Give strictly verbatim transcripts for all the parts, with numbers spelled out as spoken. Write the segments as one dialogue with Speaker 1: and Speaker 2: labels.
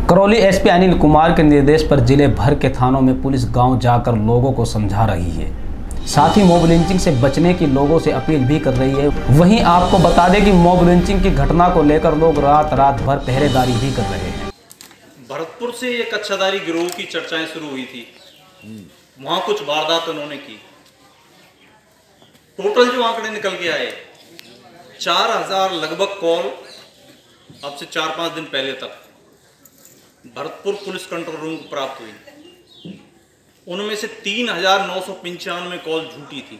Speaker 1: Karauli SP Anil Kumar के निर्देश पर जिले भर के थानों में पुलिस गांव जाकर लोगों को समझा रही है, साथ ही मॉब लिंचिंग से बचने की लोगों से अपील भी कर रही है। वहीं आपको बता दें कि मॉब लिंचिंग की घटना को लेकर लोग रात रात भर पहरेदारी भी कर रहे हैं।
Speaker 2: भरतपुर से एक कच्छाधारी गिरोह की चर्चाएं शुरू हुई थी, वहां कुछ वारदात उन्होंने की। टोटल जो आंकड़े निकल के आए, चार हजार लगभग कॉल अब से चार पांच दिन पहले तक भरतपुर पुलिस कंट्रोल रूम को प्राप्त हुई। उनमें से तीन हजार नौ सौ पंचानवे कॉल झूठी थी।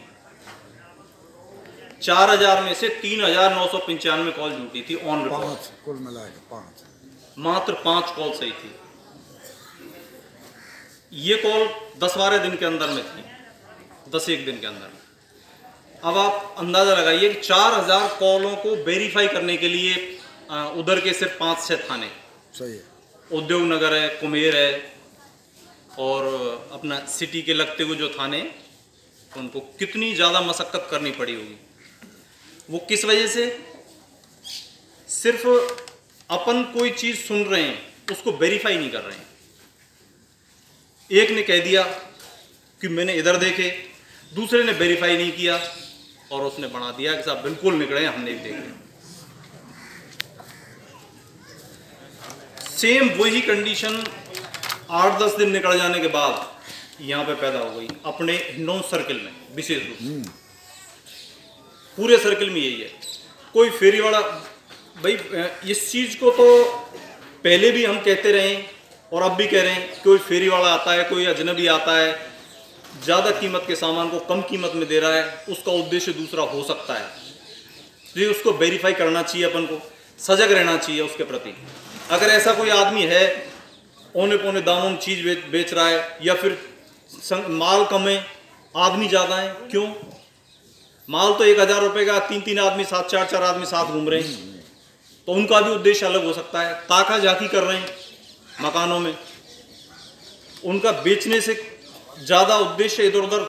Speaker 2: चार हजार में से तीन हजार नौ सौ पंचानवे कॉल झूठी थी। ऑन रिकॉर्ड
Speaker 3: कुल मिलाकर पांच,
Speaker 2: मात्र पांच कॉल सही थी। ये कॉल दस बारह दिन के अंदर में थी, दस एक दिन के अंदर। अब आप अंदाजा लगाइए कि चार हजार कॉलों को वेरीफाई करने के लिए उधर के सिर्फ पांच छह थाने,
Speaker 3: सही है,
Speaker 2: उद्योग नगर है, कुमेर है और अपना सिटी के लगते हुए जो थाने, उनको कितनी ज़्यादा मशक्कत करनी पड़ी होगी। वो किस वजह से? सिर्फ अपन कोई चीज़ सुन रहे हैं, उसको वेरीफाई नहीं कर रहे हैं। एक ने कह दिया कि मैंने इधर देखे, दूसरे ने वेरीफाई नहीं किया और उसने बना दिया कि साहब बिल्कुल निकले, हमने देखे। सेम वही कंडीशन आठ दस दिन निकल जाने के बाद यहाँ पे पैदा हो गई अपने हिंडौन सर्किल में, विशेष रूप से पूरे सर्किल में यही है। कोई फेरी वाला, भाई इस चीज़ को तो पहले भी हम कहते रहे और अब भी कह रहे हैं, कोई फेरी वाला आता है, कोई अजनबी आता है, ज़्यादा कीमत के सामान को कम कीमत में दे रहा है, उसका उद्देश्य दूसरा हो सकता है। तो उसको वेरीफाई करना चाहिए, अपन को सजग रहना चाहिए उसके प्रति। अगर ऐसा कोई आदमी है औने पौने दामों में चीज़ बेच, बेच रहा है, या फिर माल कम है आदमी ज़्यादा है, क्यों? माल तो एक हज़ार रुपये का तीन तीन आदमी साथ, चार चार आदमी साथ घूम रहे हैं, तो उनका भी उद्देश्य अलग हो सकता है। ताका झाकी कर रहे हैं मकानों में, उनका बेचने से ज़्यादा उद्देश्य इधर उधर